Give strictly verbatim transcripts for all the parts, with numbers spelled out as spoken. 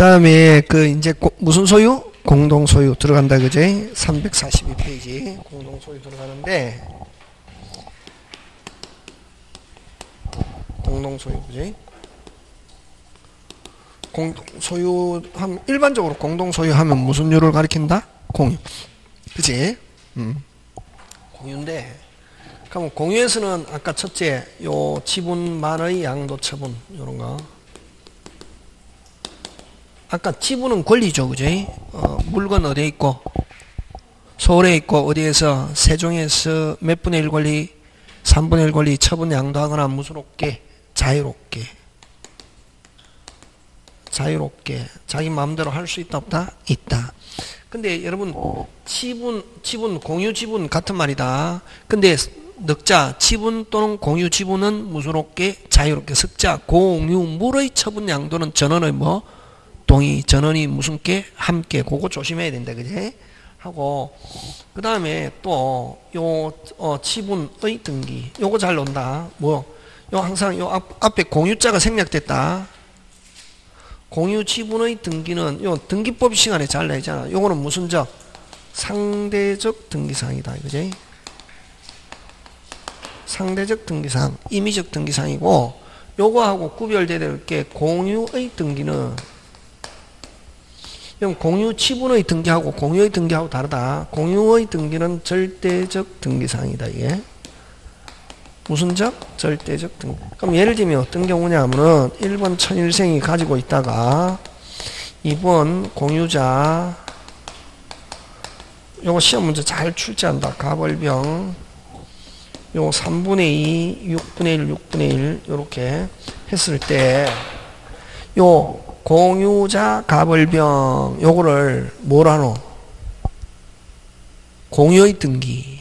다음에 그 이제 고, 무슨 소유? 공동 소유 들어간다 그지? 삼백사십이 페이지 공동 소유 들어가는데 공동 소유 그지? 공동 소유 하면 일반적으로 공동 소유하면 무슨 유를 가리킨다? 공유. 그지? 음. 공유인데 그럼 공유에서는 아까 첫째 요 지분만의 양도 처분 요런 거. 아까 지분은 권리죠, 그지? 어, 물건 어디에 있고? 서울에 있고, 어디에서? 세종에서 몇 분의 일 권리? 삼분의 일 권리 처분 양도하거나 무소롭게, 자유롭게. 자유롭게. 자기 마음대로 할 수 있다, 없다? 있다. 근데 여러분, 지분, 지분, 공유 지분 같은 말이다. 근데 넉자, 지분 또는 공유 지분은 무소롭게, 자유롭게. 석자, 공유, 물의 처분 양도는 전원의 뭐? 동의, 전원이 무슨 게? 함께. 그거 조심해야 된다. 그지? 하고, 그 다음에 또, 요, 어, 지분의 등기. 요거 잘 논다. 뭐, 요 항상 요 앞, 앞에 공유자가 생략됐다. 공유 지분의 등기는, 요 등기법 시간에 잘 나있잖아. 요거는 무슨 적? 상대적 등기사항이다. 그지? 상대적 등기사항, 임의적 등기사항이고, 요거하고 구별돼야 될 게 공유의 등기는 공유 지분의 등기하고 공유의 등기하고 다르다. 공유의 등기는 절대적 등기사항이다. 이게 무슨 적? 절대적 등기. 그럼 예를 들면 어떤 경우냐 하면은 일 번 천일생이 가지고 있다가 이 번 공유자 요거 시험 문제 잘 출제한다. 가벌병 요 삼분의 이, 육분의 일, 육분의 일 요렇게 했을 때 요 공유자 가벌병 요거를 뭐라노? 공유의 등기.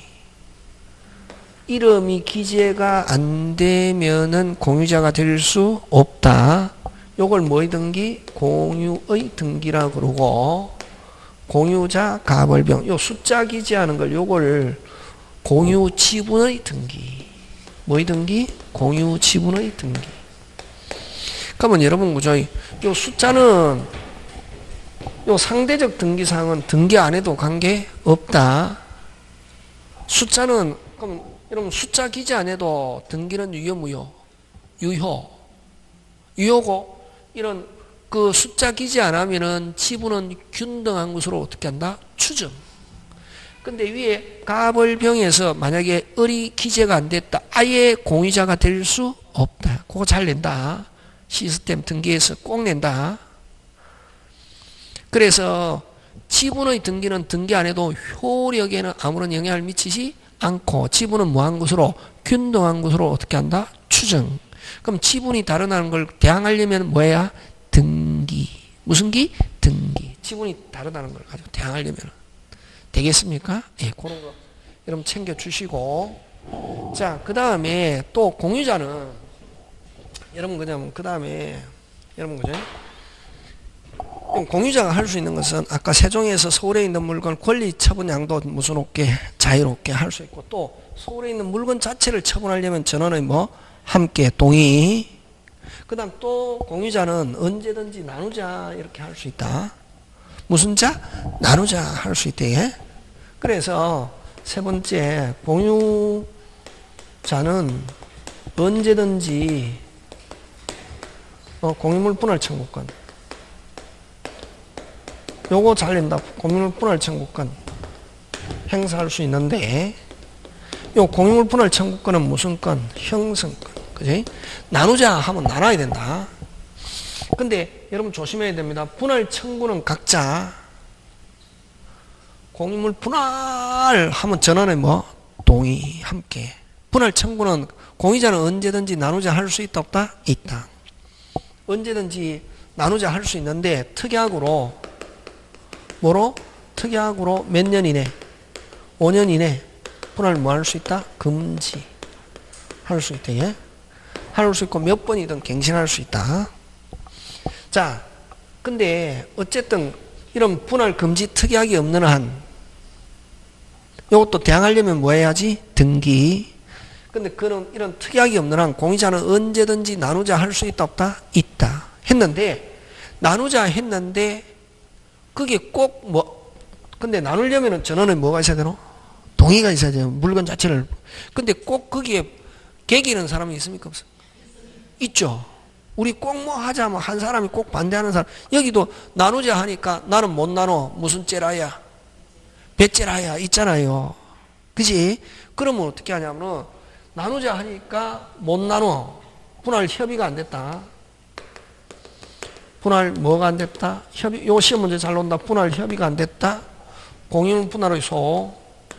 이름이 기재가 안 되면은 공유자가 될 수 없다. 요걸 뭐의 등기? 공유의 등기라 그러고 공유자 가벌병 요 숫자 기재하는 걸 요걸 공유 지분의 등기. 뭐의 등기? 공유 지분의 등기. 그러면 여러분 그죠? 요 숫자는 요 상대적 등기사항은 등기 안 해도 관계 없다. 숫자는 그럼 여러분 숫자 기재 안 해도 등기는 유효 무효? 유효. 유효고 이런 그 숫자 기재 안 하면은 지분은 균등한 것으로 어떻게 한다? 추정. 근데 위에 가벌병에서 만약에 을이 기재가 안 됐다. 아예 공유자가 될 수 없다. 그거 잘 낸다. 시스템 등기에서 꼭 낸다. 그래서 지분의 등기는 등기 안 해도 효력에는 아무런 영향을 미치지 않고 지분은 뭐한 것으로? 균등한 것으로 어떻게 한다? 추정. 그럼 지분이 다르다는 걸 대항하려면 뭐야? 등기. 무슨 기? 등기. 지분이 다르다는 걸 가지고 대항하려면 되겠습니까? 예, 그런 거 여러분 챙겨주시고. 자, 그 다음에 또 공유자는 여러분 그냥 그 다음에 여러분 그죠? 공유자가 할 수 있는 것은 아까 세종에서 서울에 있는 물건 권리 처분 양도 무소롭게 자유롭게 할 수 있고 또 서울에 있는 물건 자체를 처분하려면 전원의 뭐 함께 동의. 그 다음 또 공유자는 언제든지 나누자 이렇게 할 수 있다. 무슨 자? 나누자 할 수 있대. 그래서 세 번째 공유자는 언제든지 어, 공유물 분할 청구권. 요거 잘 낸다. 공유물 분할 청구권 행사할 수 있는데 요 공유물 분할 청구권은 무슨 건? 형성권. 그지? 나누자 하면 나눠야 된다. 근데 여러분 조심해야 됩니다. 분할 청구는 각자 공유물 분할 하면 전원의 뭐? 동의 함께. 분할 청구는 공유자는 언제든지 나누자 할 수 있다 없다? 있다. 언제든지 나누자 할 수 있는데 특약으로 뭐로? 특약으로 몇 년 이내? 오 년 이내 분할 뭐 할 수 있다? 금지 할 수 있다. 예? 할 수 있고 몇 번이든 갱신할 수 있다. 자, 근데 어쨌든 이런 분할 금지 특약이 없는 한 이것도 대항하려면 뭐 해야지? 등기. 근데 그런 이런 특약이 없는 한 공유자는 언제든지 나누자 할 수 있다 없다? 있다. 했는데 나누자 했는데 그게 꼭 뭐 근데 나누려면은 전원에 뭐가 있어야 되노? 동의가 있어야 돼요. 물건 자체를. 근데 꼭 거기에 개기는 사람이 있습니까? 없어요? 있죠. 우리 꼭 뭐 하자면 한 사람이 꼭 반대하는 사람. 여기도 나누자 하니까 나는 못 나눠. 무슨 째라야? 배째라야 있잖아요. 그지? 그러면 어떻게 하냐면은 나누자 하니까 못 나눠. 분할 협의가 안 됐다. 분할 뭐가 안 됐다? 협의, 요 시험 문제 잘 논다. 분할 협의가 안 됐다. 공유물 분할의 소.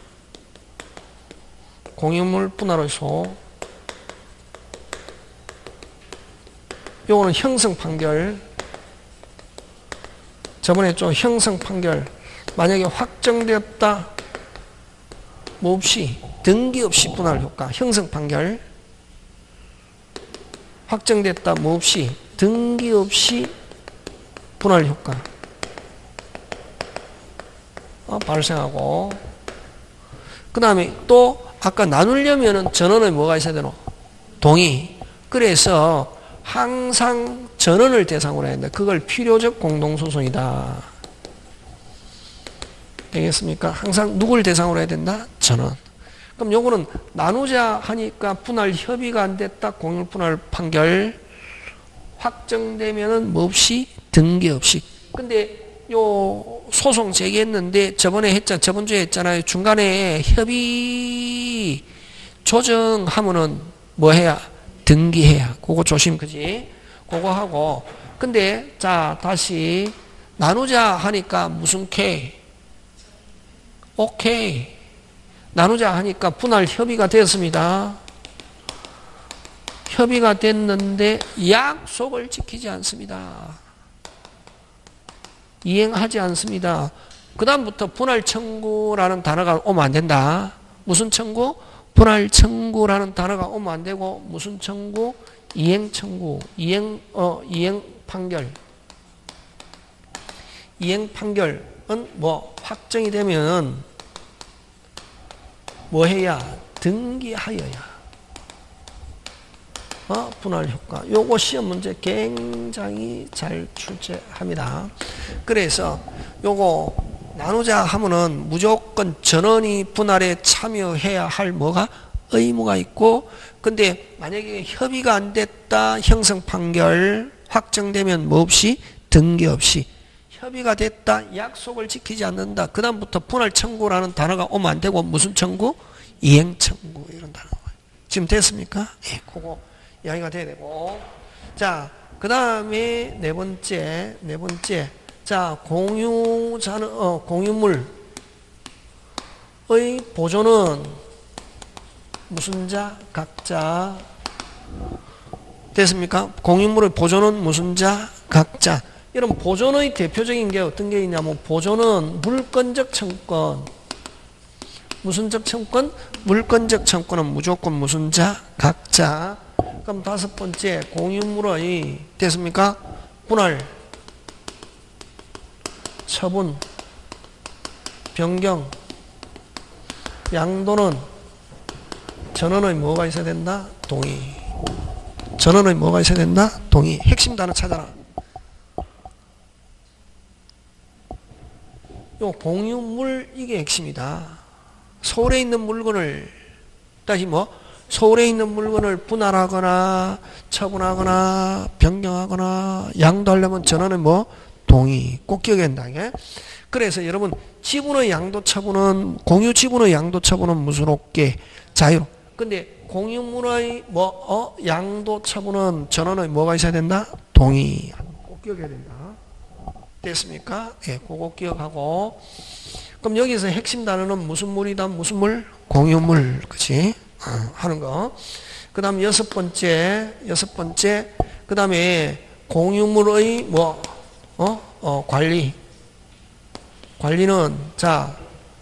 공유물 분할의 소. 요거는 형성 판결. 저번에 좀 형성 판결. 만약에 확정되었다. 뭐 없이, 등기 없이 분할 효과. 형성 판결. 확정됐다. 뭐 없이, 등기 없이 분할 효과. 어, 발생하고. 그 다음에 또, 아까 나누려면은 전원에 뭐가 있어야 되노? 동의. 그래서 항상 전원을 대상으로 해야 된다. 그걸 필요적 공동소송이다. 되겠습니까? 항상 누굴 대상으로 해야 된다? 전원. 그럼 요거는 나누자 하니까 분할 협의가 안 됐다. 공유 분할 판결. 확정되면은 뭐 없이? 등기 없이. 근데 요 소송 제기했는데 저번에 했잖아. 저번 주에 했잖아요. 중간에 협의 조정하면은 뭐 해야? 등기해야. 그거 조심, 그지? 그거 하고. 근데 자 다시 나누자 하니까 무슨 K? 오케이. 나누자 하니까 분할 협의가 되었습니다. 협의가 됐는데 약속을 지키지 않습니다. 이행하지 않습니다. 그 다음부터 분할 청구라는 단어가 오면 안 된다. 무슨 청구? 분할 청구라는 단어가 오면 안 되고 무슨 청구? 이행 청구. 이행 어 이행 판결. 이행 판결은 뭐 확정이 되면 뭐 해야? 등기하여야. 어? 분할 효과. 요거 시험 문제 굉장히 잘 출제합니다. 그래서 요거 나누자 하면은 무조건 전원이 분할에 참여해야 할 뭐가? 의무가 있고, 근데 만약에 협의가 안 됐다. 형성 판결 확정되면 뭐 없이? 등기 없이. 협의가 됐다. 약속을 지키지 않는다. 그 다음부터 분할 청구라는 단어가 오면 안 되고 무슨 청구? 이행 청구. 이런 단어가. 지금 됐습니까? 예, 그거 이야기가 돼야 되고. 자, 그 다음에 네 번째, 네 번째. 자, 공유자는, 어, 공유물의 보존은 무슨 자? 각자. 됐습니까? 공유물의 보존은 무슨 자? 각자. 이런 보존의 대표적인 게 어떤 게 있냐면, 보존은 물권적 청권. 무슨 적 청권? 물권적 청권은 무조건 무슨 자? 각자. 그럼 다섯 번째, 공유물의, 됐습니까? 분할, 처분, 변경, 양도는 전원의 뭐가 있어야 된다? 동의. 전원의 뭐가 있어야 된다? 동의. 핵심 단어 찾아라. 요 공유물 이게 핵심이다. 서울에 있는 물건을 다시 뭐 서울에 있는 물건을 분할하거나 처분하거나 변경하거나 양도하려면 전원은 뭐 동의. 꼭 기억해야 된다. 이게. 그래서 여러분 지분의 양도 처분은 공유 지분의 양도 처분은 무슨 없게 자유로. 근데 공유물의 뭐 어? 양도 처분은 전원의 뭐가 있어야 된다? 동의. 꼭 기억해야 된다. 됐습니까? 예, 그거 기억하고. 그럼 여기서 핵심 단어는 무슨 물이다? 무슨 물? 공유물. 그치? 어, 하는 거. 그 다음 여섯 번째, 여섯 번째. 그 다음에 공유물의 뭐, 어? 어, 관리. 관리는, 자,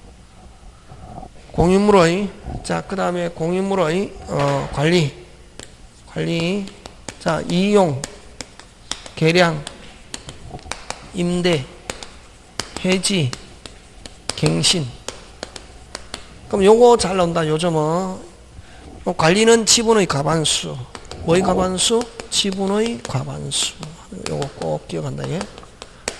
공유물의, 자, 그 다음에 공유물의, 어, 관리. 관리. 자, 이용, 계량, 임대, 해지, 갱신. 그럼 요거 잘 나온다. 요점은 관리는 지분의 과반수. 뭐의 과반수? 지분의 과반수. 요거 꼭 기억한다. 예.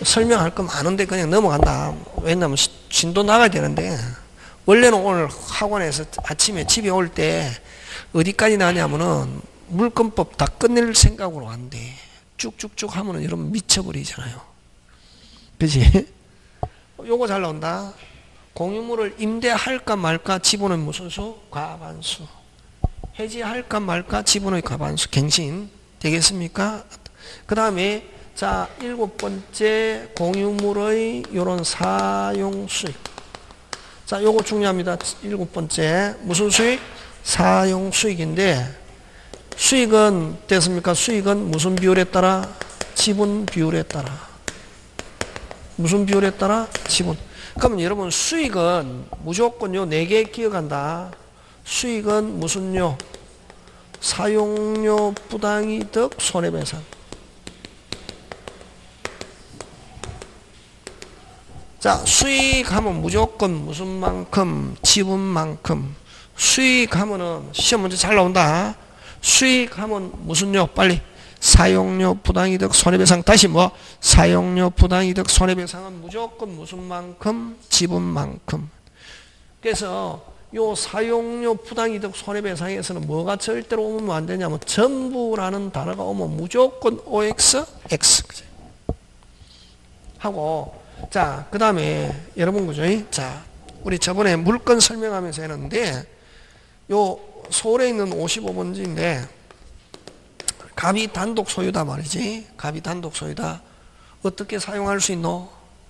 설명할 거 많은데 그냥 넘어간다. 왜냐면 진도 나가야 되는데, 원래는 오늘 학원에서 아침에 집에 올 때 어디까지 나냐면은 물권법 다 끝낼 생각으로 한대. 쭉쭉쭉 하면은 여러분 미쳐버리잖아요. 그치? 요거 잘 나온다. 공유물을 임대할까 말까 지분은 무슨 수? 과반수. 해지할까 말까 지분의 과반수. 갱신. 되겠습니까? 그 다음에 자 일곱 번째 공유물의 요런 사용 수익. 자 요거 중요합니다. 일곱 번째 무슨 수익? 사용 수익인데 수익은 됐습니까? 수익은 무슨 비율에 따라? 지분 비율에 따라. 무슨 비율에 따라? 지분. 그러면 여러분 수익은 무조건 요 네 개 기억한다. 수익은 무슨요? 사용료 부당이득 손해배상. 자 수익하면 무조건 무슨 만큼? 지분만큼. 수익하면은 시험 문제 잘 나온다. 수익하면 무슨요? 빨리. 사용료 부당이득 손해배상. 다시 뭐? 사용료 부당이득 손해배상은 무조건 무슨 만큼? 지분만큼. 그래서 요 사용료 부당이득 손해배상에서는 뭐가 절대로 오면 안 되냐면 전부라는 단어가 오면 무조건 오엑스, X. 하고 자 그 다음에 여러분 그죠? 자 우리 저번에 물건 설명하면서 했는데 요 서울에 있는 오십오 번지인데 갑이 단독 소유다 말이지. 갑이 단독 소유다. 어떻게 사용할 수 있노?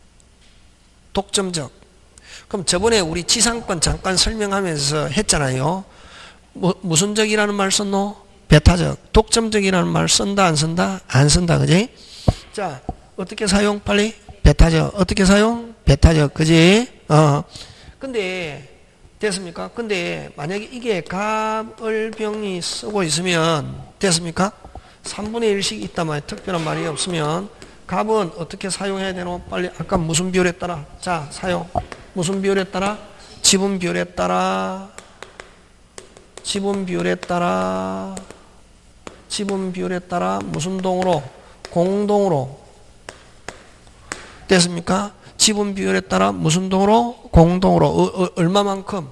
독점적. 그럼 저번에 우리 지상권 잠깐 설명하면서 했잖아요. 뭐, 무슨 적이라는 말 썼노? 배타적. 독점적이라는 말 쓴다 안 쓴다? 안 쓴다 그지? 자 어떻게 사용? 빨리. 배타적. 어떻게 사용? 배타적. 그지? 어. 근데 됐습니까? 근데 만약에 이게 갑을병이 쓰고 있으면 됐습니까? 삼분의 일씩 있단 말이야. 특별한 말이 없으면 갑은 어떻게 사용해야 되노? 빨리. 아까 무슨 비율에 따라? 자 사용. 무슨 비율에 따라? 지분 비율에 따라. 지분 비율에 따라. 지분 비율에 따라 무슨 동으로? 공동으로. 됐습니까? 지분 비율에 따라 무슨 동으로? 공동으로. 어, 어, 얼마만큼?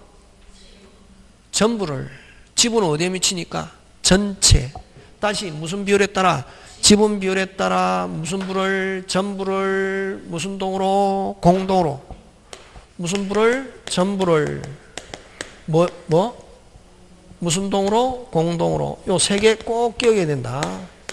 전부를. 지분은 어디에 미치니까? 전체. 다시 무슨 비율에 따라? 지분 비율에 따라 무슨 부를? 전부를 무슨 동으로? 공동으로. 무슨 부를? 전부를. 뭐? 뭐? 무슨 동으로? 공동으로. 요 세 개 꼭 기억해야 된다.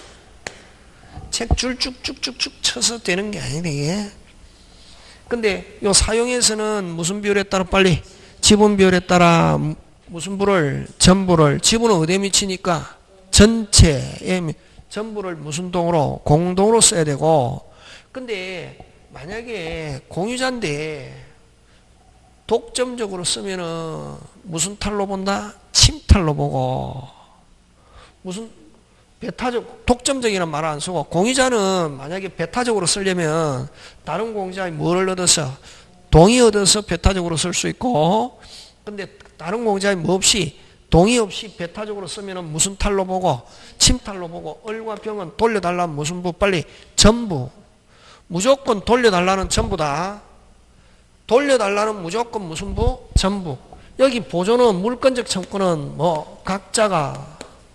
책 줄 쭉쭉쭉쭉 쳐서 되는 게 아니네 이게. 근데 요 사용에서는 무슨 비율에 따라 빨리? 지분 비율에 따라 무슨 부를? 전부를. 지분은 어디에 미치니까? 전체에 전부를 무슨 동으로? 공동으로 써야 되고. 근데 만약에 공유자인데 독점적으로 쓰면은 무슨 탈로 본다? 침탈로 보고. 무슨 배타적, 독점적이라는 말을 안 쓰고, 공유자는 만약에 배타적으로 쓰려면 다른 공유자의 뭐를 얻어서? 동의 얻어서 배타적으로 쓸 수 있고, 근데 다른 공유자의 뭐 없이, 동의 없이 배타적으로 쓰면은 무슨 탈로 보고? 침탈로 보고, 을과 병은 돌려달라면 무슨 부? 빨리 전부. 무조건 돌려달라는 전부다. 돌려달라는 무조건 무슨 부? 전부. 여기 보조는 물권적 청구는 뭐 각자가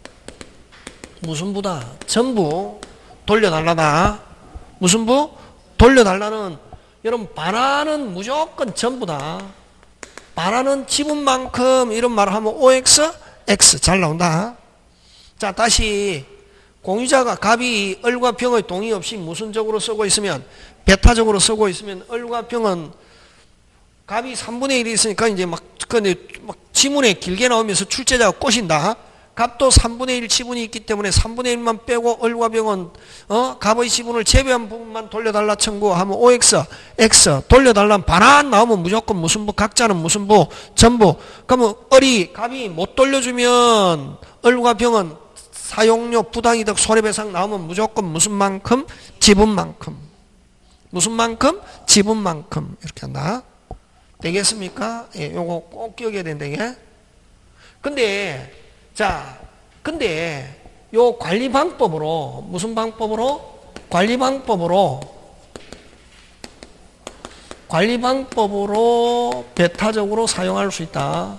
무슨 부다? 전부 돌려달라다. 무슨 부? 돌려달라는. 여러분 반환은 무조건 전부다. 반환은 지분만큼 이런 말을 하면 오엑스, X. 잘 나온다. 자 다시 공유자가 갑이 을과 병의 동의 없이 무슨 적으로 쓰고 있으면 배타적으로 쓰고 있으면 을과 병은 갑이 삼분의 일이 있으니까 이제 막, 근데 막 지문에 길게 나오면서 출제자가 꼬신다. 갑도 삼분의 일 지분이 있기 때문에 삼분의 일만 빼고 을과 병은 어? 갑의 지분을 제외한 부분만 돌려달라 청구하면 오엑스, X. 돌려달라면 반환 나오면 무조건 무슨 부? 각자는 무슨 부? 전부. 그러면 을이 갑이 못 돌려주면 을과 병은 사용료 부당이득 손해배상 나오면 무조건 무슨 만큼? 지분만큼. 무슨 만큼? 지분만큼. 이렇게 한다. 되겠습니까? 예, 요거 꼭 기억해야 된다, 이게. 근데, 자, 근데, 요 관리 방법으로, 무슨 방법으로? 관리 방법으로, 관리방법으로 배타적으로 사용할 수 있다.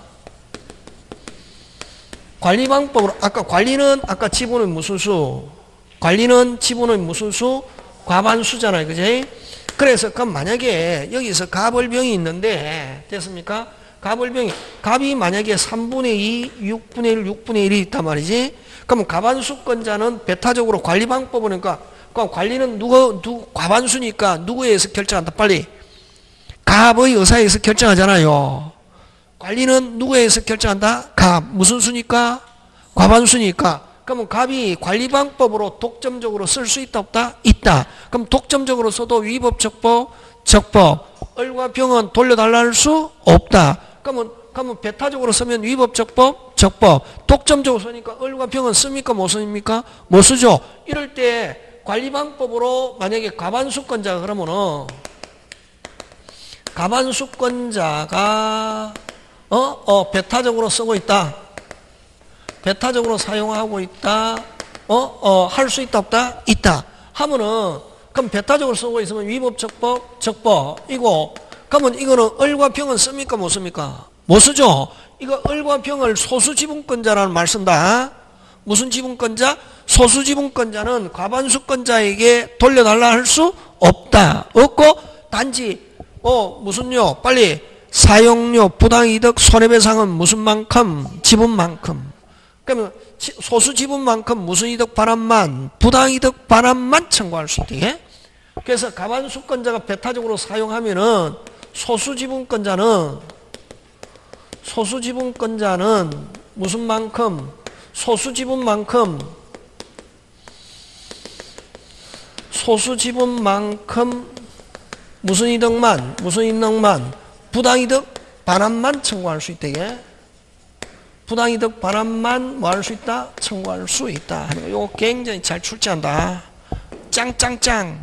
관리방법으로, 아까 관리는 아까 지분의 무슨 수? 관리는 지분의 무슨 수? 과반수잖아요. 그지? 그래서 그럼 만약에 여기서 가벌병이 있는데 됐습니까? 가벌병이 갑이 만약에 삼분의 이, 육분의 일, 육분의 일이 있단 말이지. 그럼 과반수권자는 배타적으로 관리방법은 그러니까 그럼 관리는 누구 누구 과반수니까 누구에 의해서 결정한다. 빨리 갑의 의사에 의해서 결정하잖아요. 관리는 누구에 의해서 결정한다? 갑. 무슨 수니까? 과반수니까. 그러면 갑이 관리방법으로 독점적으로 쓸 수 있다 없다? 있다. 그럼 독점적으로 써도 위법 적법 적법. 을과 병은 돌려달라 할 수 없다. 그러면 그러면 배타적으로 쓰면 위법 적법 적법. 독점적으로 쓰니까 을과 병은 씁니까 못 씁니까? 못 쓰죠. 이럴 때 관리방법으로 만약에 과반수권자가 그러면은 과반수권자가 어? 어, 배타적으로 쓰고 있다. 배타적으로 사용하고 있다. 어? 어, 할 수 있다, 없다? 있다. 하면은, 그럼 배타적으로 쓰고 있으면 위법, 적법, 적법. 이거, 그러면 이거는 을과 병은 씁니까, 못 씁니까? 못 쓰죠? 이거 을과 병을 소수지분권자라는 말 쓴다. 무슨 지분권자? 소수지분권자는 과반수권자에게 돌려달라 할 수 없다. 없고, 단지, 어, 무슨요? 빨리. 사용료, 부당이득, 손해배상은 무슨 만큼? 지분만큼. 그러면 소수지분만큼 무슨 이득 반환만, 부당이득 반환만 청구할 수 있대. 그래서 과반수권자가 배타적으로 사용하면은 소수지분권자는 소수지분권자는 무슨 만큼? 소수지분만큼 소수지분만큼 무슨 이득만, 무슨 이득만 부당이득 반환만 청구할 수 있대. 부당이득 반환만 뭐 할 수 있다? 청구할 수 있다. 이거 굉장히 잘 출제한다. 짱짱짱.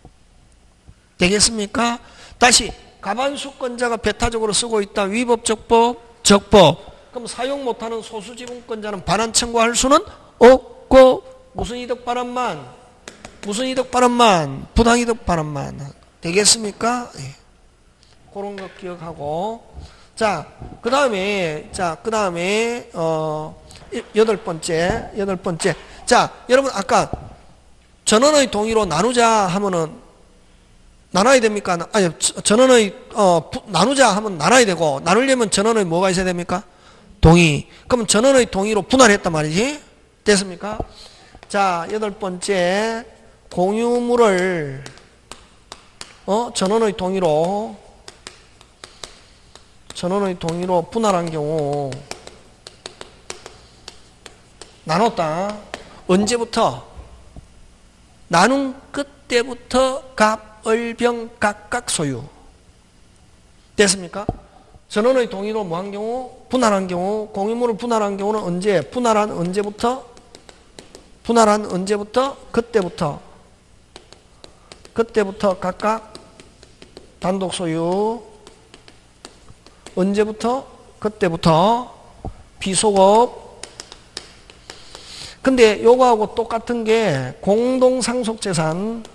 되겠습니까? 다시 과반수권자가 배타적으로 쓰고 있다. 위법, 적법, 적법. 그럼 사용 못하는 소수지분권자는 반환 청구할 수는 없고 무슨 이득 반환만? 무슨 이득 반환만? 부당이득 반환만. 되겠습니까? 예. 그런 거 기억하고. 자, 그 다음에, 자, 그 다음에, 어, 여덟 번째, 여덟 번째. 자, 여러분, 아까 전원의 동의로 나누자 하면은, 나눠야 됩니까? 아니, 전원의, 어, 나누자 하면 나눠야 되고, 나누려면 전원의 뭐가 있어야 됩니까? 동의. 그럼 전원의 동의로 분할했단 말이지? 됐습니까? 자, 여덟 번째, 공유물을, 어, 전원의 동의로, 전원의 동의로 분할한 경우 나눴다. 언제부터? 나눈 그때부터 갑, 을, 병 각각 소유. 됐습니까? 전원의 동의로 뭐 한 경우? 분할한 경우. 공유물을 분할한 경우는 언제? 분할한 언제부터? 분할한 언제부터? 그때부터. 그때부터 각각 단독 소유. 언제부터? 그때부터 비소급. 근데 요거하고 똑같은 게 공동상속재산.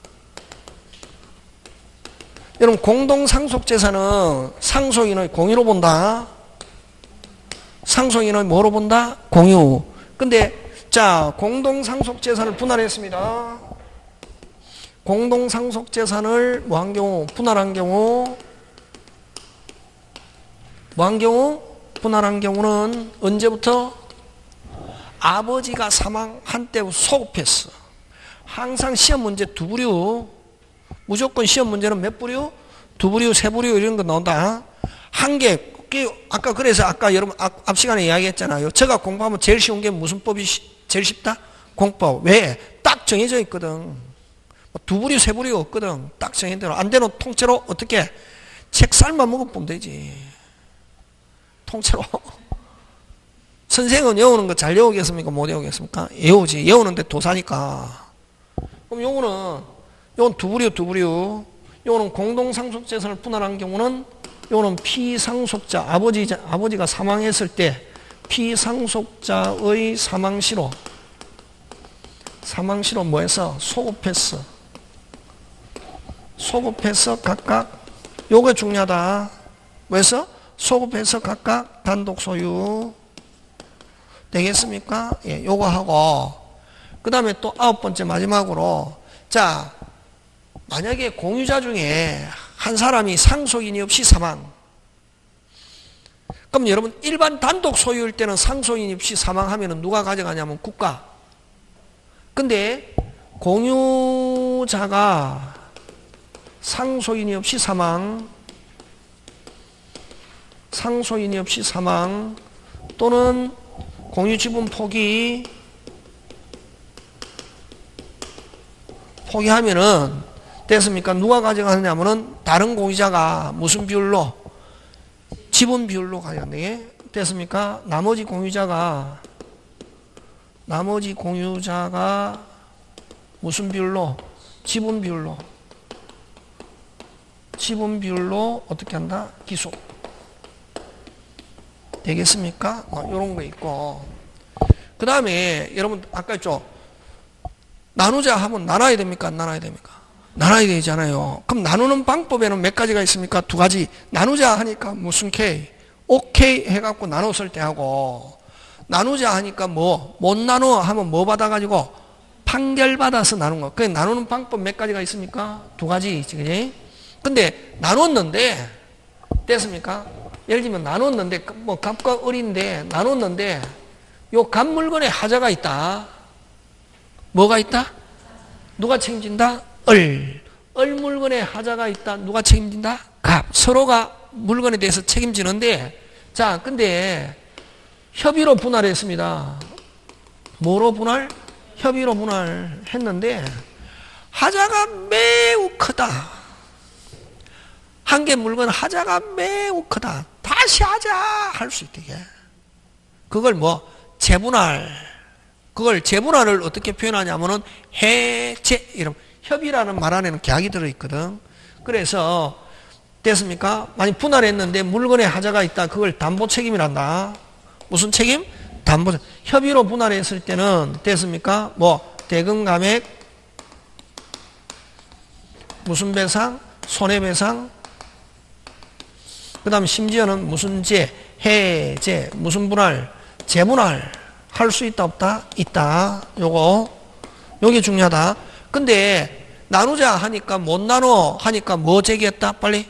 여러분 공동상속재산은 상속인의 공유로 본다. 상속인의 뭐로 본다? 공유. 근데 자 공동상속재산을 분할했습니다. 공동상속재산을 뭐 한 경우? 분할한 경우 뭐 한 경우? 분할한 경우는 언제부터? 아버지가 사망한 때부터 소급했어. 항상 시험 문제 두 부류. 무조건 시험 문제는 몇 부류? 두 부류, 세 부류 이런 거 나온다. 한 개. 아까 그래서 아까 여러분 앞, 앞 시간에 이야기했잖아요. 제가 공부하면 제일 쉬운 게 무슨 법이 시, 제일 쉽다? 공법. 왜? 딱 정해져 있거든. 두 부류, 세 부류 없거든. 딱 정해진 대로. 안 되는 통째로 어떻게? 책 삶아 먹어보면 되지. 통째로. 선생은 외우는 거 잘 외우겠습니까? 못 외우겠습니까? 외우지. 외우는데 도사니까. 그럼 요거는, 요건 두 부류, 두 부류. 요거는 공동상속재산을 분할한 경우는, 요거는 피상속자, 아버지, 아버지가 사망했을 때, 피상속자의 사망시로, 사망시로 뭐 해서? 소급했어. 소급해서 각각 요게 중요하다. 왜서? 소급해서 각각 단독 소유. 되겠습니까? 예, 요거 하고. 그 다음에 또 아홉 번째 마지막으로. 자, 만약에 공유자 중에 한 사람이 상속인이 없이 사망. 그럼 여러분, 일반 단독 소유일 때는 상속인이 없이 사망하면 누가 가져가냐면 국가. 근데 공유자가 상속인이 없이 사망, 상속인이 없이 사망 또는 공유지분 포기, 포기하면은 됐습니까? 누가 가져가느냐면은 다른 공유자가 무슨 비율로? 지분 비율로 가져가네. 됐습니까? 나머지 공유자가 나머지 공유자가 무슨 비율로? 지분 비율로. 지분 비율로 어떻게 한다? 기속. 되겠습니까? 뭐 이런 거 있고. 그 다음에 여러분 아까 했죠. 나누자 하면 나눠야 됩니까? 안 나눠야 됩니까? 나눠야 되잖아요. 그럼 나누는 방법에는 몇 가지가 있습니까? 두 가지. 나누자 하니까 무슨 K? 오케이 해갖고 나눴을 때 하고, 나누자 하니까 뭐, 못 나누어 하면 뭐 받아가지고 판결 받아서 나눈 거. 그 나누는 방법 몇 가지가 있습니까? 두 가지 있지, 그지? 근데 나눴는데, 됐습니까? 예를 들면 나눴는데, 뭐 갑과 을인데, 나눴는데, 요 갑 물건에 하자가 있다. 뭐가 있다? 누가 책임진다? 을. 을 물건에 하자가 있다. 누가 책임진다? 갑. 서로가 물건에 대해서 책임지는데, 자, 근데 협의로 분할했습니다. 뭐로 분할? 협의로 분할했는데 하자가 매우 크다. 한 개 물건 하자가 매우 크다. 다시 하자 할 수 있게. 그걸 뭐 재분할. 그걸 재분할을 어떻게 표현하냐면은 해제 이런 협의라는 말 안에는 계약이 들어있거든. 그래서 됐습니까? 만약 분할했는데 물건에 하자가 있다. 그걸 담보 책임이란다. 무슨 책임? 담보. 협의로 분할했을 때는 됐습니까? 뭐 대금 감액, 무슨 배상, 손해배상. 그 다음 심지어는 무슨 제, 해제, 무슨 분할, 재분할 할 수 있다 없다? 있다. 요거 요게 중요하다. 근데 나누자 하니까 못 나눠 하니까 뭐 제기했다? 빨리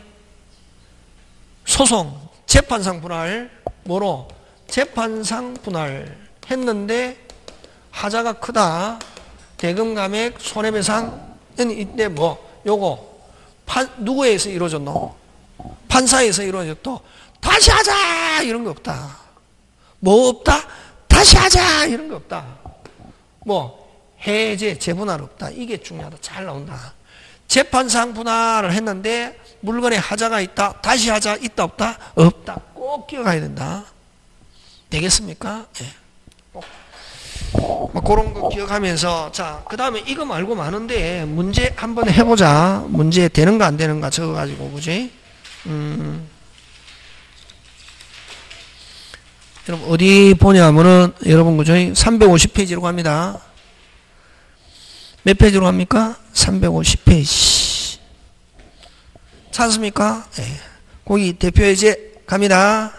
소송, 재판상 분할. 뭐로? 재판상 분할 했는데 하자가 크다. 대금 감액, 손해배상은 이때 뭐 요거 판, 누구에서 이루어졌노? 판사에서 이루어졌도 다시 하자 이런 거 없다. 뭐 없다? 다시 하자 이런 거 없다. 뭐 해제, 재분할 없다. 이게 중요하다. 잘 나온다. 재판상 분할을 했는데 물건에 하자가 있다. 다시 하자 있다 없다? 없다. 꼭 기억해야 된다. 되겠습니까? 예. 꼭. 뭐 그런 거 기억하면서 자, 그 다음에 이거 말고 많은데 문제 한번 해보자. 문제 되는가 안 되는가 적어가지고 그지? 음. 여러분 어디 보냐면은 여러분 그죠? 삼백오십 페이지로 갑니다. 몇 페이지로 갑니까? 삼백오십 페이지. 찾습니까? 예. 거기 대표 예제 갑니다.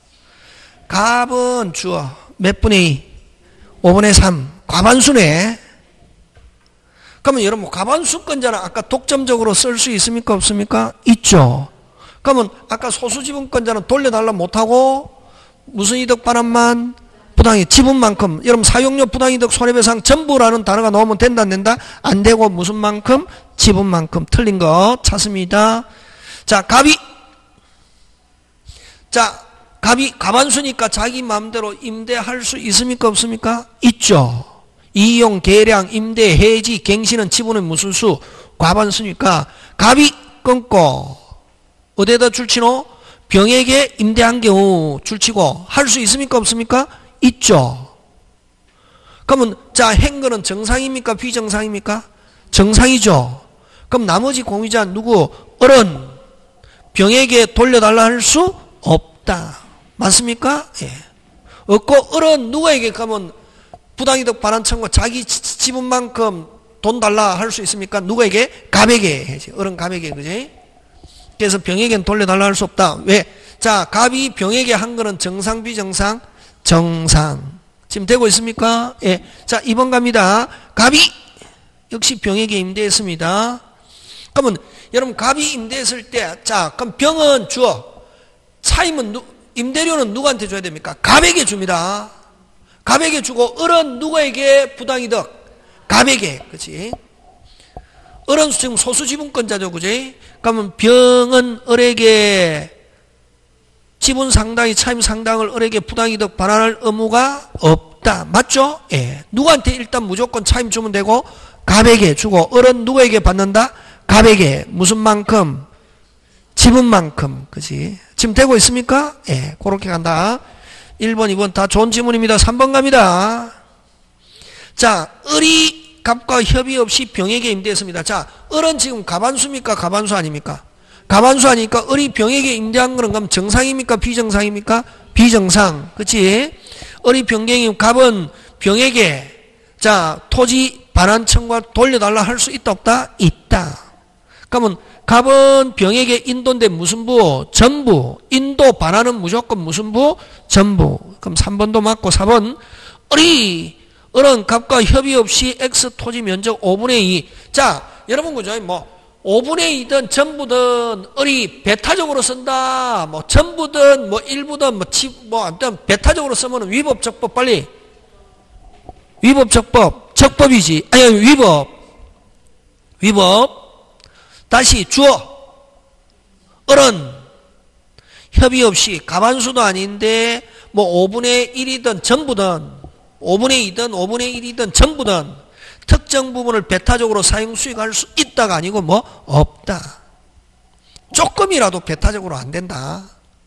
갑은 주어 몇 분의 이? 오분의 삼. 과반수네. 그러면 여러분 과반수권자는 아까 독점적으로 쓸 수 있습니까? 없습니까? 있죠. 그러면 아까 소수지분권자는 돌려달라 못하고 무슨 이득 반환만? 부당이득 지분만큼. 여러분 사용료 부당이득 손해배상 전부라는 단어가 나오면 된다 안 된다? 안 되고 무슨 만큼? 지분만큼. 틀린 거 찾습니다. 자, 갑이 자 갑이 과반수니까 자기 마음대로 임대할 수 있습니까? 없습니까? 있죠. 이용, 계량, 임대, 해지, 갱신은 지분의 무슨 수? 과반수니까 갑이 끊고 어디에다 줄치노? 병에게 임대한 경우 줄치고 할 수 있습니까? 없습니까? 있죠. 그러면 자 행거는 정상입니까? 비정상입니까? 정상이죠. 그럼 나머지 공유자 누구? 어른 병에게 돌려달라 할 수 없다. 맞습니까? 예. 없고 어른 누구에게 가면 부당이득 반환 청구 자기 지분만큼 돈 달라 할 수 있습니까? 누구에게? 갑에게 해야지. 어른 갑에게 그지? 그래서 병에게는 돌려달라 할 수 없다. 왜? 자, 갑이 병에게 한 거는 정상, 비정상? 정상. 지금 되고 있습니까? 예. 자, 이 번 갑니다. 갑이 역시 병에게 임대했습니다. 그러면 여러분 갑이 임대했을 때, 자, 그럼 병은 주어. 차임은 누, 임대료는 누구한테 줘야 됩니까? 갑에게 줍니다. 갑에게 주고 을은 누구에게 부당이득? 갑에게. 그치? 을은 지금 소수지분권자죠. 그지? 그러면 병은 을에게 지분 상당이 차임 상당을 을에게 부당이득 반환할 의무가 없다. 맞죠? 예. 누구한테 일단 무조건 차임 주면 되고 갑에게 주고 을은 누구에게 받는다? 갑에게. 무슨 만큼? 지분만큼. 그지? 지금 되고 있습니까? 예. 그렇게 간다. 일 번, 이 번 다 좋은 지문입니다. 삼 번 갑니다. 자, 을이 갑과 협의 없이 병에게 임대했습니다. 자, 을은 지금 갑안수입니까? 갑안수 아닙니까? 갑안수 아니니까 을이 병에게 임대한 거는 그럼 정상입니까? 비정상입니까? 비정상. 그치? 을이 병경이 갑은 병에게 자, 토지 반환 청구 돌려달라 할 수 있다 없다? 있다. 그러면 갑은 병에게 인도인데 무슨 부? 전부. 인도 반환은 무조건 무슨 부? 전부. 그럼 삼 번도 맞고 사 번 을이 을은 갑과 협의 없이 X 토지 면적 오분의 이. 자, 여러분 그죠? 뭐 오분의 이든 전부든 을이 배타적으로 쓴다. 뭐 전부든 뭐 일부든 뭐 치, 뭐 아무튼 배타적으로 쓰면 위법 적법 빨리. 위법 적법. 적법이지. 아니 위법. 위법. 다시 주어. 을은 협의 없이 갑안수도 아닌데 뭐 오분의 일이든 전부든 오분의 이든 오분의 일이든 전부든 특정 부분을 배타적으로 사용 수익할 수 있다가 아니고 뭐 없다. 조금이라도 배타적으로 안 된다.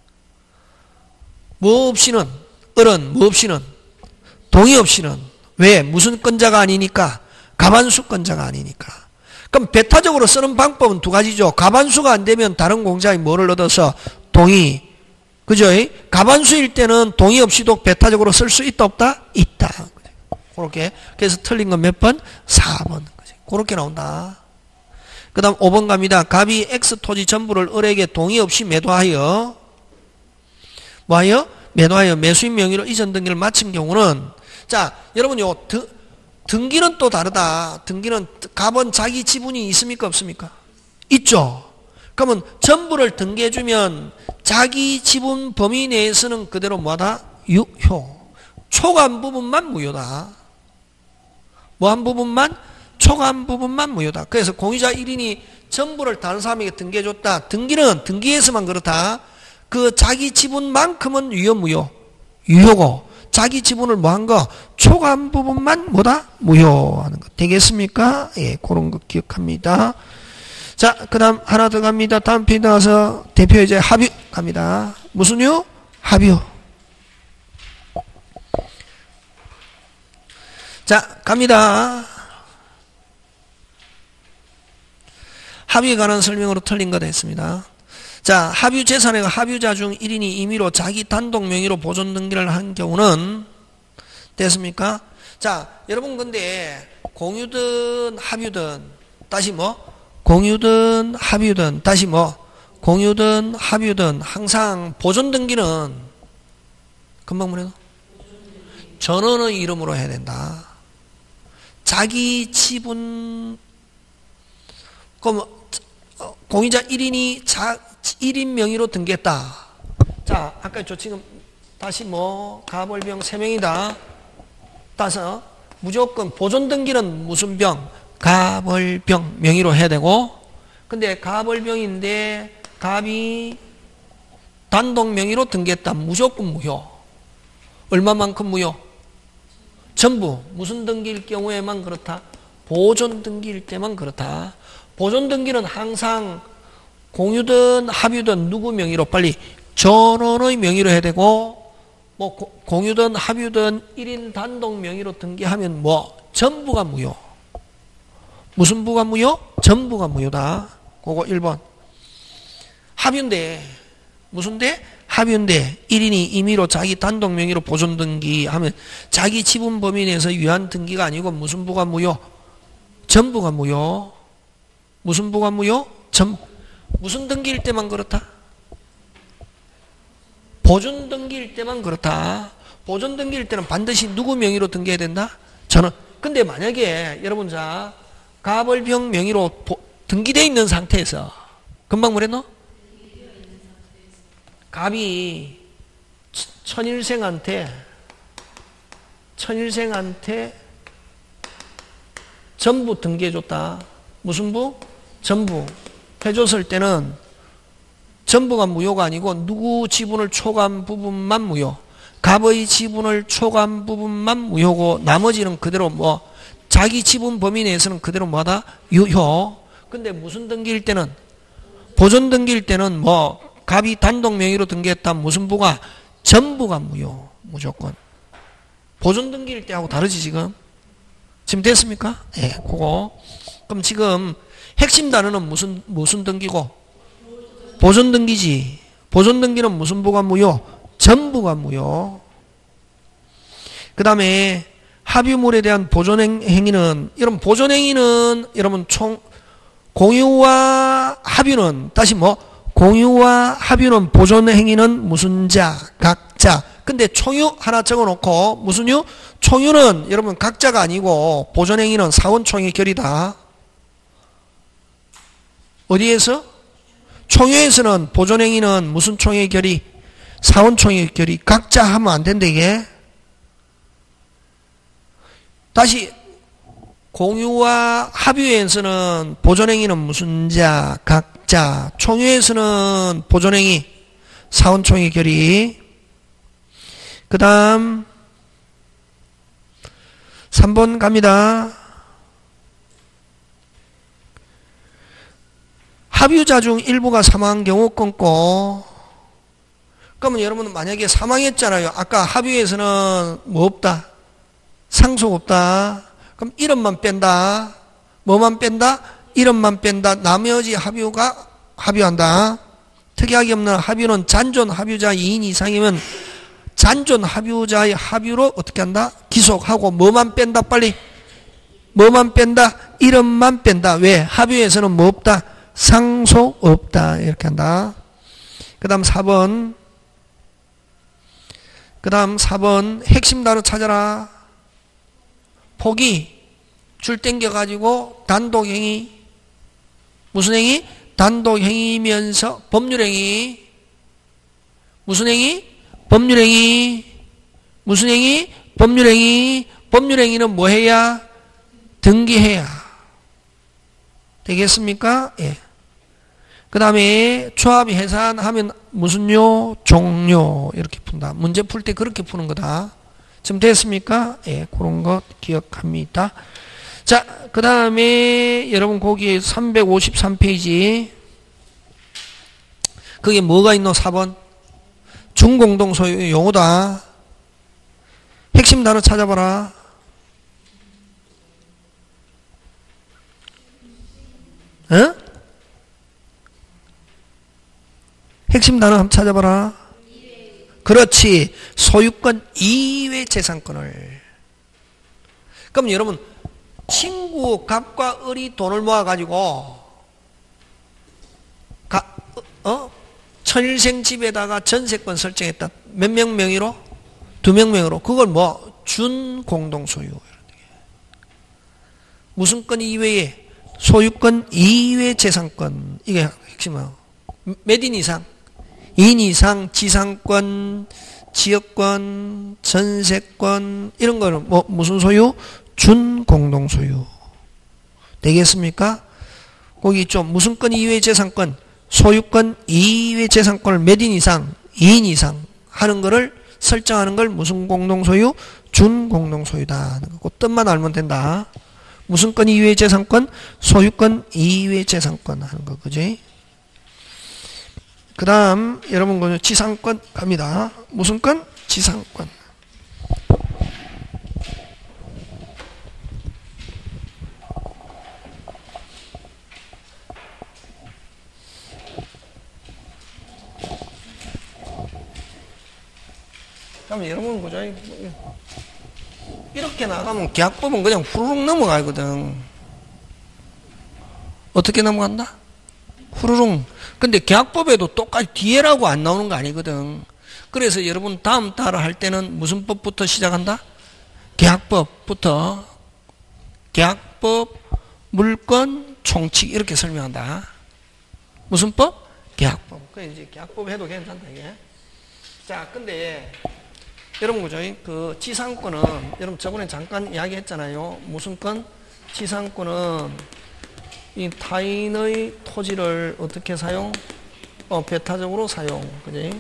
뭐 없이는 을은 뭐 없이는 동의 없이는 왜? 무슨 건자가 아니니까 갑안수 건자가 아니니까. 그럼 배타적으로 쓰는 방법은 두 가지죠. 갑안수가 안 되면 다른 공자의 뭐를 얻어서 동의. 그죠? 갑안수일 때는 동의 없이도 배타적으로 쓸 수 있다 없다? 있다. 그렇게. 그래서 틀린 건 몇 번? 사 번. 그렇게 나온다. 그 다음 오 번 갑니다. 갑이 X 토지 전부를 을에게 동의 없이 매도하여 뭐하여? 매도하여 매수인 명의로 이전 등기를 마친 경우는 자, 여러분 요 등, 등기는 또 다르다. 등기는 갑은 자기 지분이 있습니까? 없습니까? 있죠. 그러면 전부를 등기해주면 자기 지분 범위 내에서는 그대로 뭐하다? 유효. 초과한 부분만 무효다. 뭐 한 부분만? 초과한 부분만 무효다. 그래서 공유자 일 인이 전부를 다른 사람에게 등기해줬다. 등기는 등기에서만 그렇다. 그 자기 지분만큼은 유효 무효? 유효고 자기 지분을 뭐 한 거? 초과한 부분만 뭐다? 무효하는 거. 되겠습니까? 예, 그런 거 기억합니다. 자, 그 다음 하나 더 갑니다. 다음 페이지 나와서 대표이제 합유 갑니다. 무슨 유? 합유. 자, 갑니다. 합유에 관한 설명으로 틀린 거 됐습니다. 자, 합유 재산의 합유자 중 일 인이 임의로 자기 단독 명의로 보존 등기를 한 경우는 됐습니까? 자, 여러분 근데 공유든 합유든 다시 뭐? 공유든 합유든 다시 뭐? 공유든 합유든 항상 보존 등기는 금방 뭐래도 전원의 이름으로 해야 된다. 자기 지분 그럼 공유자 일 인이 자, 일 인 명의로 등기했다. 자, 아까 저 지금 다시 뭐 가벌병 세 명이다. 따서 무조건 보존 등기는 무슨 병? 가벌병 명의로 해야 되고 근데 가벌병인데 갑이 단독 명의로 등기했다. 무조건 무효. 얼마만큼 무효? 전부. 무슨 등기일 경우에만 그렇다? 보존 등기일 때만 그렇다. 보존 등기는 항상 공유든 합유든 누구 명의로 빨리 전원의 명의로 해야 되고 뭐 고, 공유든 합유든 일 인 단독 명의로 등기하면 뭐 전부가 무효. 무슨 부가 무효? 전부가 무효다. 그거 일 번. 합유인데 무슨데? 합유인데 일 인이 임의로 자기 단독 명의로 보존 등기하면 자기 지분 범위 내에서 유한 등기가 아니고 무슨 부가 무효? 전부가 무효. 무슨 부가 무효? 전 무슨 등기일 때만 그렇다? 보존 등기일 때만 그렇다. 보존 등기일 때는 반드시 누구 명의로 등기해야 된다? 저는. 근데 만약에 여러분 자 가벌병 명의로 보, 등기되어 있는 상태에서 금방 뭐랬노? 갑이 천일생한테 천일생한테 전부 등기해줬다. 무슨 부? 전부 해줬을 때는 전부가 무효가 아니고 누구 지분을 초과한 부분만 무효. 갑의 지분을 초과한 부분만 무효고 나머지는 그대로 뭐 자기 지분 범위 내에서는 그대로 뭐하다? 유효. 근데 무슨 등기일 때는 보존 등기일 때는 뭐 갑이 단독 명의로 등기했다. 무슨 부가? 전부가 무효. 무조건. 보존 등기일 때하고 다르지 지금? 지금 됐습니까? 예, 네, 그거. 그럼 지금 핵심 단어는 무슨 무슨 등기고? 보존 등기지. 보존 등기는 무슨 부가 무효? 전부가 무효. 그 다음에 합유물에 대한 보존 행위는 여러분 보존 행위는 여러분 총 공유와 합유는 다시 뭐 공유와 합유는 보존 행위는 무슨 자? 각자. 근데 총유 하나 적어놓고 무슨 유? 총유는 여러분 각자가 아니고 보존 행위는 사원총의 결의다. 어디에서? 총유에서는 보존 행위는 무슨 총의 결의? 사원총의 결의. 각자 하면 안 된다 이게. 다시 공유와 합유에서는 보존 행위는 무슨 자? 각자. 총유에서는 보존 행위 사원총의 결의. 그 다음 삼 번 갑니다. 합유자 중 일부가 사망한 경우 끊고. 그러면 여러분 만약에 사망했잖아요. 아까 합유에서는 뭐 없다? 상속 없다. 그럼 이름만 뺀다. 뭐만 뺀다? 이름만 뺀다. 나머지 합유가 합유한다. 특이하게 없는 합유는 잔존 합유자 이 인 이상이면 잔존 합유자의 합유로 어떻게 한다? 기속하고 뭐만 뺀다 빨리? 뭐만 뺀다? 이름만 뺀다. 왜? 합유에서는 뭐 없다? 상속 없다. 이렇게 한다. 그 다음 사 번. 그 다음 사 번 핵심 단어 찾아라. 포기. 줄 땡겨가지고 단독행위. 무슨 행위? 단독행위면서 법률행위. 무슨 행위? 법률행위. 무슨 행위? 법률행위. 법률행위는 뭐 해야? 등기해야. 되겠습니까? 예. 그 다음에 조합이 해산하면 무슨 요? 종료. 이렇게 푼다. 문제 풀 때 그렇게 푸는 거다. 지금 됐습니까? 예, 그런 것 기억합니다. 자, 그 다음에 여러분 거기 삼백오십삼 페이지. 그게 뭐가 있노? 사 번. 중공동소유 용어다. 핵심 단어 찾아봐라. 어? 핵심 단어 한번 찾아봐라. 그렇지. 소유권 이외 재산권을. 그럼 여러분 친구 갑과 을이 돈을 모아가지고 가, 어? 천일생 집에다가 전세권 설정했다. 몇 명 명의로? 두 명 명의로. 그걸 뭐? 준공동소유. 무슨 건 이외에? 소유권 이외 재산권. 이게 핵심이에요. 몇 인 이상? 이 인 이상 지상권, 지역권, 전세권 이런 거는 뭐 무슨 소유? 준공동소유. 되겠습니까? 거기 좀 무슨 건 이외 재산권? 소유권 이외 재산권을 몇 인 이상? 이 인 이상 하는 거를 설정하는 걸 무슨 공동소유? 준공동소유다. 그 뜻만 알면 된다. 무슨 건 이외 재산권? 소유권 이외 재산권 하는 거, 그지? 그 다음, 여러분, 그 지상권 갑니다. 무슨 건? 지상권. 그럼 여러분, 그죠? 이렇게 나가면 계약법은 그냥 후루룩 넘어가거든. 어떻게 넘어간다? 푸르릉. 근데 계약법에도 똑같이 뒤에라고 안 나오는 거 아니거든. 그래서 여러분 다음 따라 할 때는 무슨 법부터 시작한다? 계약법부터. 계약법, 물권, 총칙 이렇게 설명한다. 무슨 법? 계약법. 그 이제 계약법 해도 괜찮다 이게. 자, 근데 여러분 그죠? 그 지상권은 여러분 저번에 잠깐 이야기했잖아요. 무슨 권? 지상권은 이 타인의 토지를 어떻게 사용? 어, 배타적으로 사용. 그지?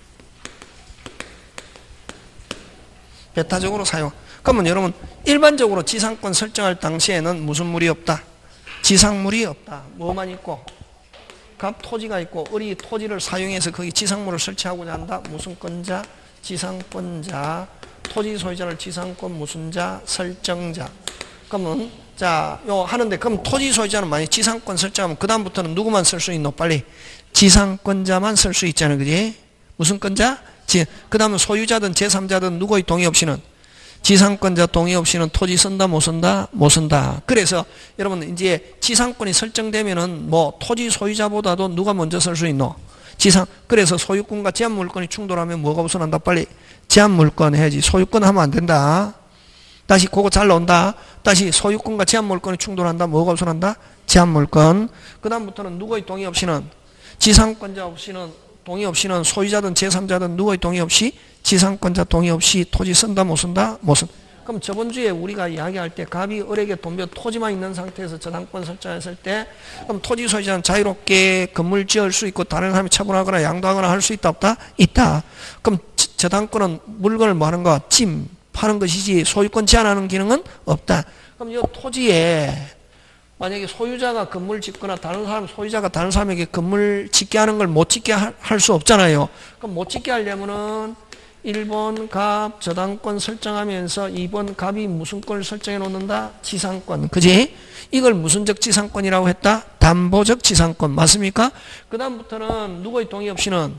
배타적으로 사용. 그러면 여러분 일반적으로 지상권 설정할 당시에는 무슨 물이 없다? 지상물이 없다. 뭐만 있고? 갑 토지가 있고 을이 토지를 사용해서 거기 지상물을 설치하고자 한다. 무슨 권자? 지상권자. 토지 소유자를 지상권 무슨 자? 설정자. 그러면 자, 요 하는데 그럼 토지 소유자는 만약 지상권 설정하면 그 다음부터는 누구만 쓸 수 있노? 빨리 지상권자만 쓸 수 있잖아, 그지? 무슨 권자? 지. 그 다음은 소유자든 제삼자든 누구의 동의 없이는 지상권자 동의 없이는 토지 쓴다, 못 쓴다? 못 쓴다. 그래서 여러분 이제 지상권이 설정되면은 뭐 토지 소유자보다도 누가 먼저 쓸 수 있노? 지상. 그래서 소유권과 제한물권이 충돌하면 뭐가 우선한다? 빨리 제한물권 해야지. 소유권 하면 안 된다. 다시 그거 잘 나온다. 다시 소유권과 제한물권이 충돌한다. 뭐가 우선한다? 제한물권. 그 다음부터는 누구의 동의 없이는 지상권자 없이는 동의 없이는 소유자든 제삼자든 누구의 동의 없이 지상권자 동의 없이 토지 쓴다 못 쓴다? 못 쓴다. 그럼 저번 주에 우리가 이야기할 때 갑이 을에게 돈벼 토지만 있는 상태에서 저당권 설정했을 때 그럼 토지 소유자는 자유롭게 건물 지을 수 있고 다른 사람이 처분하거나 양도하거나 할 수 있다 없다? 있다. 그럼 저당권은 물건을 뭐 하는 거? 찜 파는 것이지 소유권 제한하는 기능은 없다. 그럼 이 토지에 만약에 소유자가 건물 짓거나 다른 사람, 소유자가 다른 사람에게 건물 짓게 하는 걸 못 짓게 할 수 없잖아요. 그럼 못 짓게 하려면은 일 번 갑 저당권 설정하면서 이 번 갑이 무슨 권을 설정해 놓는다? 지상권. 그지? 이걸 무슨적 지상권이라고 했다? 담보적 지상권. 맞습니까? 그 다음부터는 누구의 동의 없이는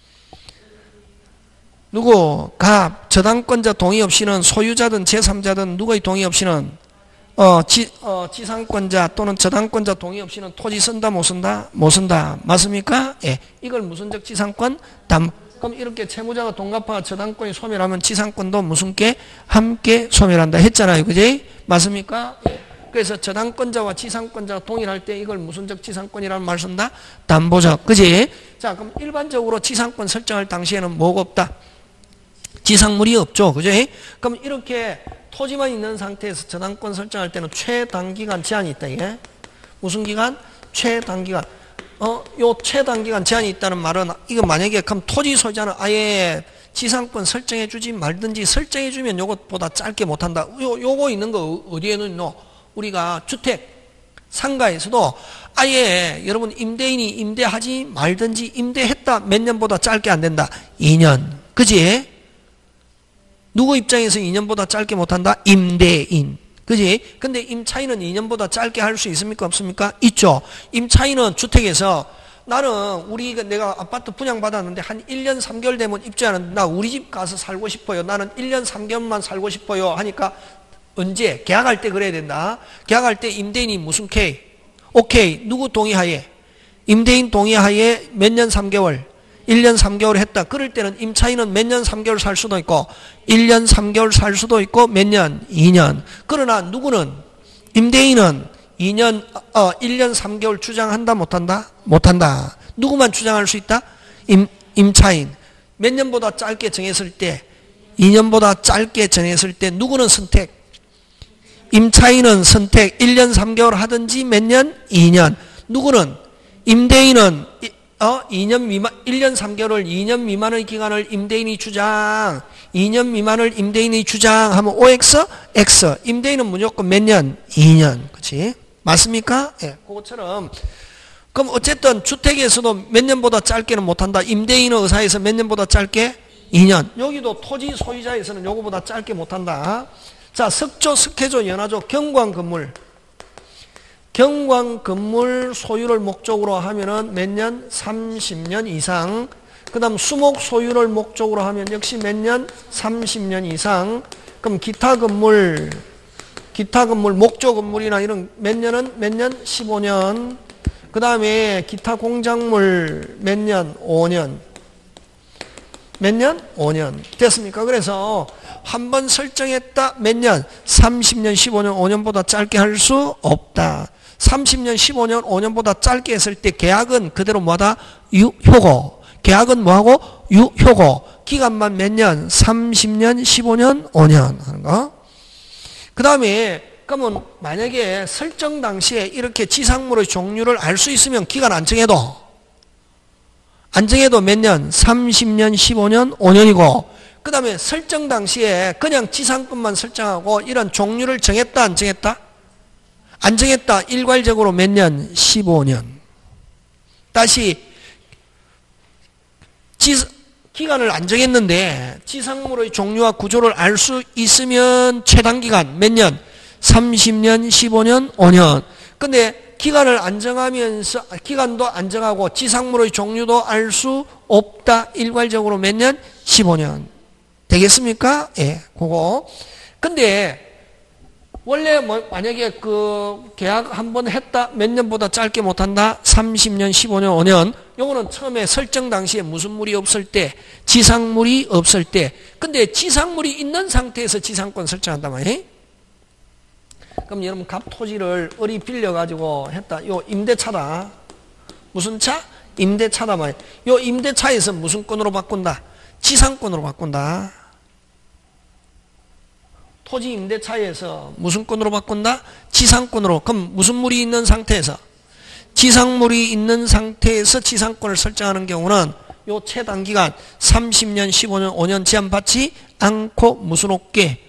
누구? 갑 저당권자 동의 없이는 소유자든 제삼자든 누구의 동의 없이는 어, 지, 어, 지상권자 또는 저당권자 동의 없이는 토지 쓴다 못 쓴다? 못 쓴다. 맞습니까? 예. 이걸 무슨적 지상권? 담. 그럼 이렇게 채무자가 동갑하고 저당권이 소멸하면 지상권도 무슨 게? 함께 소멸한다 했잖아요. 그지? 맞습니까? 예. 그래서 저당권자와 지상권자가 동일할 때 이걸 무슨적 지상권이라는 말 쓴다? 담보적. 그지? 자, 그럼 일반적으로 지상권 설정할 당시에는 뭐가 없다? 지상물이 없죠. 그죠? 그럼 이렇게 토지만 있는 상태에서 저당권 설정할 때는 최단기간 제한이 있다. 이게 무슨 기간? 최단기간. 어, 요 최단기간 제한이 있다는 말은 이거 만약에 그럼 토지 소유자는 아예 지상권 설정해 주지 말든지 설정해 주면 요것보다 짧게 못 한다. 요 요거 있는 거 어디에는 있노? 우리가 주택 상가에서도 아예 여러분 임대인이 임대하지 말든지 임대했다 몇 년보다 짧게 안 된다. 이 년. 그지? 누구 입장에서 이 년보다 짧게 못한다? 임대인. 그지? 근데 임차인은 이 년보다 짧게 할 수 있습니까? 없습니까? 있죠. 임차인은 주택에서 나는 우리 내가 아파트 분양받았는데 한 일 년 삼 개월 되면 입주하는 나 우리 집 가서 살고 싶어요. 나는 일 년 삼 개월만 살고 싶어요. 하니까 언제? 계약할 때 그래야 된다. 계약할 때 임대인이 무슨 K? 오케이. 누구 동의하에? 임대인 동의하에 몇 년 삼 개월? 일 년 삼 개월 했다. 그럴 때는 임차인은 몇 년 삼 개월 살 수도 있고 일 년 삼 개월 살 수도 있고 몇 년? 이 년. 그러나 누구는 임대인은 이 년 어 일 년 삼 개월 주장한다 못한다? 못한다. 누구만 주장할 수 있다? 임, 임차인. 몇 년보다 짧게 정했을 때 이 년보다 짧게 정했을 때 누구는 선택? 임차인은 선택 일 년 삼 개월 하든지 몇 년? 이 년. 누구는? 임대인은 어, 이 년 미만, 일 년 삼 개월을 이 년 미만의 기간을 임대인이 주장, 이 년 미만을 임대인이 주장하면 오엑스, X. 임대인은 무조건 몇 년? 이 년. 그치? 맞습니까? 예. 그것처럼. 그럼 어쨌든 주택에서도 몇 년보다 짧게는 못한다. 임대인의 의사에서 몇 년보다 짧게? 이 년. 여기도 토지 소유자에서는 요거보다 짧게 못한다. 자, 석조, 석회조, 연화조, 경관 건물. 경관 건물 소유를 목적으로 하면은 몇 년? 삼십 년 이상. 그 다음 수목 소유를 목적으로 하면 역시 몇 년? 삼십 년 이상. 그럼 기타 건물, 기타 건물, 목조 건물이나 이런 몇 년은 몇 년? 십오 년. 그 다음에 기타 공작물 몇 년? 오 년. 몇 년? 오 년. 됐습니까? 그래서 한 번 설정했다. 몇 년? 삼십 년, 십오 년, 오 년보다 짧게 할 수 없다. 삼십 년, 십오 년, 오 년보다 짧게 했을 때 계약은 그대로 뭐다? 유효고. 계약은 뭐하고? 유효고. 기간만 몇 년? 삼십 년, 십오 년, 오 년 하는 거. 그 다음에 그러면 만약에 설정 당시에 이렇게 지상물의 종류를 알 수 있으면 기간 안 정해도 안 정해도 몇 년? 삼십 년, 십오 년, 오 년이고 그 다음에 설정 당시에 그냥 지상권만 설정하고 이런 종류를 정했다 안 정했다? 안 정했다. 일괄적으로 몇 년? 십오 년. 다시 지, 기간을 안 정했는데 지상물의 종류와 구조를 알 수 있으면 최단기간 몇 년? 삼십 년, 십오 년, 오 년. 근데 기간을 안 정하면서 기간도 안 정하고 지상물의 종류도 알 수 없다. 일괄적으로 몇 년? 십오 년. 되겠습니까? 예, 그거. 근데 원래 뭐 만약에 그 계약 한번 했다. 몇 년보다 짧게 못 한다. 삼십 년, 십오 년, 오 년. 요거는 처음에 설정 당시에 무슨 물이 없을 때, 지상물이 없을 때. 근데 지상물이 있는 상태에서 지상권 설정한단 말이에요. 그럼 여러분 갑 토지를 어리 빌려 가지고 했다. 요 임대차다. 무슨 차? 임대차다 말이에요. 요 임대차에서 무슨 권으로 바꾼다? 지상권으로 바꾼다. 토지 임대차에서 무슨 권으로 바꾼다? 지상권으로. 그럼 무슨 물이 있는 상태에서? 지상물이 있는 상태에서 지상권을 설정하는 경우는 요 최단기간 삼십 년, 십오 년, 오 년 제한받지 않고 무슨 없게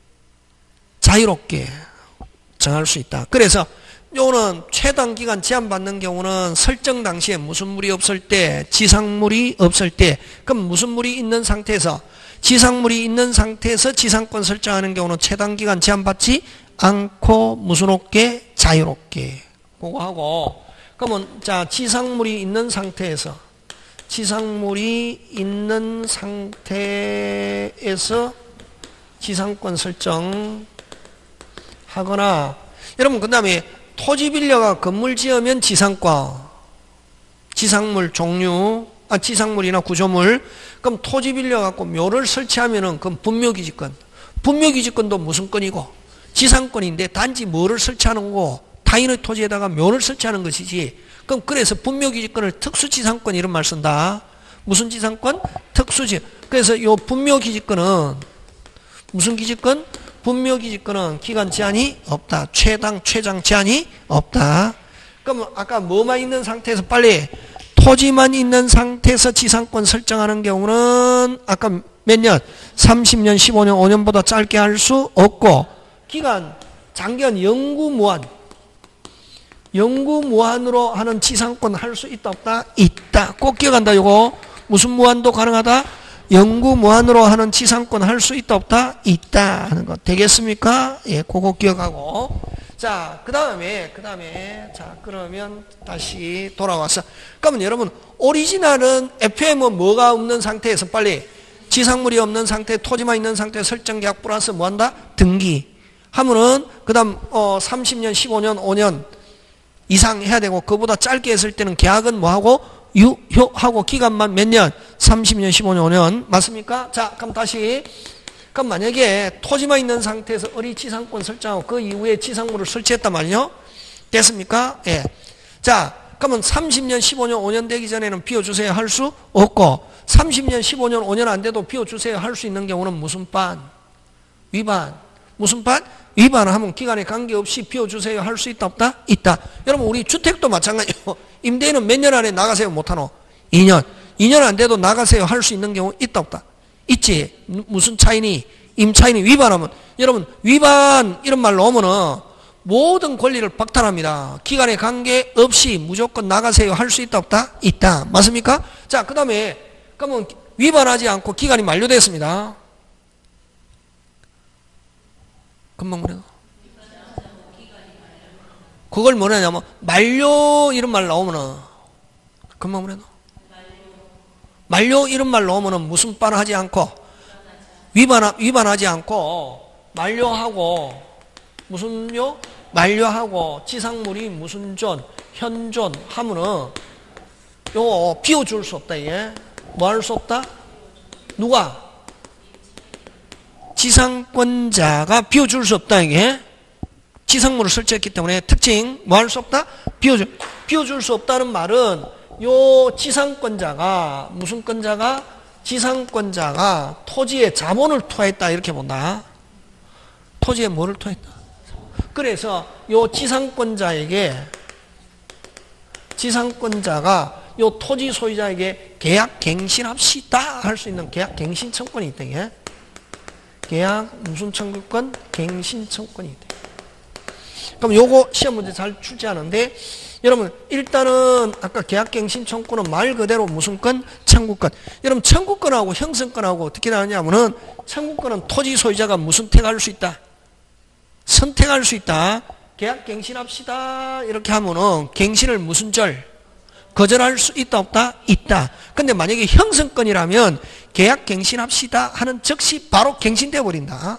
자유롭게 정할 수 있다. 그래서 요는 최단기간 제한받는 경우는 설정 당시에 무슨 물이 없을 때, 지상물이 없을 때, 그럼 무슨 물이 있는 상태에서 지상물이 있는 상태에서 지상권 설정하는 경우는 최단기간 제한받지 않고 무슨 없게 자유롭게 그거 하고 그러면 자 지상물이 있는 상태에서 지상물이 있는 상태에서 지상권 설정 하거나 여러분 그 다음에 토지 빌려가 건물 지으면 지상권 지상물 종류 아, 지상물이나 구조물 그럼 토지 빌려갖고 묘를 설치하면은 그건 분묘기지권 분묘기지권도 무슨 건이고 지상권인데 단지 뭐를 설치하는 거고 타인의 토지에다가 묘를 설치하는 것이지 그럼 그래서 분묘기지권을 특수지상권 이런 말 쓴다 무슨 지상권? 특수지 그래서 요 분묘기지권은 무슨 기지권? 분묘기지권은 기간 제한이 없다 최당 최장 제한이 없다 그럼 아까 뭐만 있는 상태에서 빨리 토지만 있는 상태에서 지상권 설정하는 경우는 아까 몇 년? 삼십 년, 십오 년, 오 년보다 짧게 할 수 없고 기간, 장기간 영구무한 영구무한으로 하는 지상권 할 수 있다 없다? 있다. 꼭 기억한다 요거. 무슨 무한도 가능하다? 영구무한으로 하는 지상권 할 수 있다 없다? 있다 하는 거 되겠습니까? 예, 그거 기억하고 자, 그 다음에, 그 다음에, 자, 그러면 다시 돌아와서. 그러면 여러분, 오리지널은 에프엠은 뭐가 없는 상태에서 빨리 지상물이 없는 상태, 토지만 있는 상태 설정 계약 플러스 뭐 한다? 등기. 하면은, 그 다음, 어, 삼십 년, 십오 년, 오 년 이상 해야 되고, 그보다 짧게 했을 때는 계약은 뭐 하고? 유효하고 기간만 몇 년? 삼십 년, 십오 년, 오 년. 맞습니까? 자, 그럼 다시. 그럼 만약에 토지만 있는 상태에서 어리 지상권 설정하고 그 이후에 지상물을 설치했단 말이요. 됐습니까? 예. 자, 그러면 삼십 년, 십오 년, 오 년 되기 전에는 비워주세요 할 수 없고 삼십 년, 십오 년, 오 년 안 돼도 비워주세요 할 수 있는 경우는 무슨 반? 위반. 무슨 반? 위반하면 기간에 관계없이 비워주세요 할 수 있다 없다? 있다. 여러분 우리 주택도 마찬가지예요. 임대인은 몇 년 안에 나가세요 못하노? 이 년. 이 년 안 돼도 나가세요 할 수 있는 경우 있다 없다? 있지. 무슨 차이니? 임차인이 위반하면 여러분 위반 이런 말 넣으면은 모든 권리를 박탈합니다. 기간에 관계없이 무조건 나가세요 할 수 있다 없다? 있다. 맞습니까? 자, 그 다음에 그러면 위반하지 않고 기간이 만료됐습니다. 금방 뭐래요? 그걸 뭐냐면 만료 이런 말 나오면은 금방 뭐래요? 만료 이런 말 넣으면 무슨 바는 하지 않고 위반, 위반하지 않고 만료하고 무슨요? 만료하고 지상물이 무슨 존 현존 하면은 요거 비워줄 수 없다. 이게 뭐 할 수 없다? 누가? 지상권자가 비워줄 수 없다. 이게 지상물을 설치했기 때문에 특징 뭐 할 수 없다? 비워줄 비워줄 수 없다는 말은 요 지상권자가 무슨 권자가? 지상권자가 토지에 자본을 투하했다 이렇게 본다. 토지에 뭐를 투하했다? 그래서 요 지상권자에게 지상권자가 요 토지 소유자에게 계약 갱신합시다 할 수 있는 계약 갱신 청구권이 있다. 이게 계약 무슨 청구권? 갱신 청구권이 있다. 그럼 요거 시험 문제 잘 출제하는데 여러분 일단은 아까 계약갱신 청구는 말 그대로 무슨 건? 청구권. 여러분 청구권하고 형성권하고 어떻게 다르냐면은 청구권은 토지 소유자가 무슨 택할 수 있다? 선택할 수 있다. 계약갱신합시다 이렇게 하면은 갱신을 무슨 절? 거절할 수 있다 없다? 있다. 근데 만약에 형성권이라면 계약갱신합시다 하는 즉시 바로 갱신되어 버린다.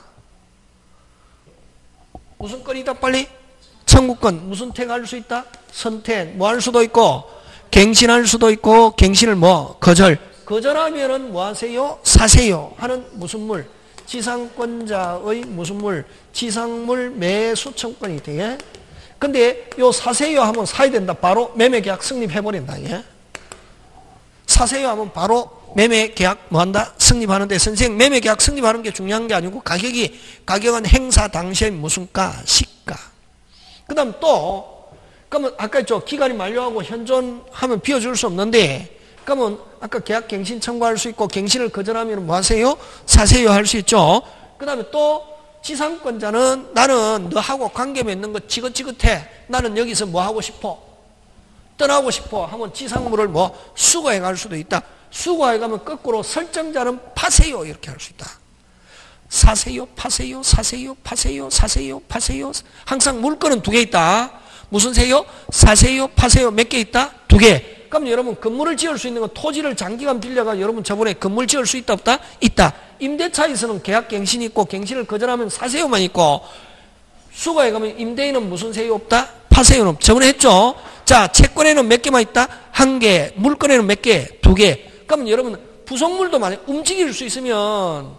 무슨 건이다 빨리? 청구권. 무슨 택할 수 있다? 선택. 뭐 할 수도 있고 갱신할 수도 있고 갱신을 뭐? 거절. 거절하면은 뭐 하세요? 사세요 하는 무슨 물? 지상권자의 무슨 물? 지상물 매수 청구권이 되게. 근데 요 사세요 하면 사야 된다. 바로 매매계약 성립해버린다. 예? 사세요 하면 바로 매매계약 뭐 한다? 성립하는데 선생님 매매계약 성립하는 게 중요한 게 아니고 가격이 가격은 행사 당시의 무슨 가? 시가. 그 다음 또 그러면 아까 있죠. 기간이 만료하고 현존하면 비워줄 수 없는데 그러면 아까 계약 갱신 청구할 수 있고 갱신을 거절하면 뭐 하세요? 사세요 할 수 있죠. 그 다음에 또 지상권자는 나는 너하고 관계 맺는 거 지긋지긋해. 나는 여기서 뭐 하고 싶어? 떠나고 싶어 하면 지상물을 뭐 수거해 갈 수도 있다. 수거해 가면 거꾸로 설정자는 파세요 이렇게 할 수 있다. 사세요, 파세요, 사세요, 파세요, 사세요, 파세요. 항상 물건은 두 개 있다. 무슨 세요? 사세요, 파세요. 몇 개 있다? 두 개. 그럼 여러분 건물을 지을 수 있는 건 토지를 장기간 빌려가 여러분 저번에 건물 지을 수 있다 없다? 있다. 임대차에서는 계약 갱신이 있고 갱신을 거절하면 사세요만 있고 수거에 가면 임대인은 무슨 세요 없다? 파세요는 없다. 저번에 했죠? 자, 채권에는 몇 개만 있다? 한 개. 물건에는 몇 개? 두 개. 그러면 여러분 부속물도 만약 움직일 수 있으면